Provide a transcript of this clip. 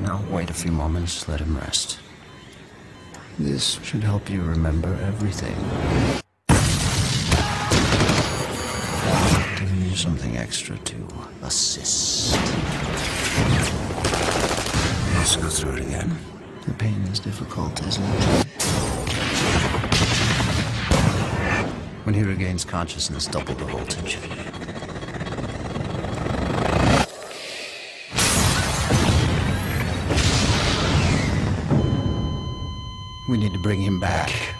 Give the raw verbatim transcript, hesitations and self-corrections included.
Now wait a few moments, let him rest. This should help you remember everything. Giving you something extra to assist. Let's go through it again. The pain is difficult, isn't it? When he regains consciousness, double the voltage. We need to bring him back.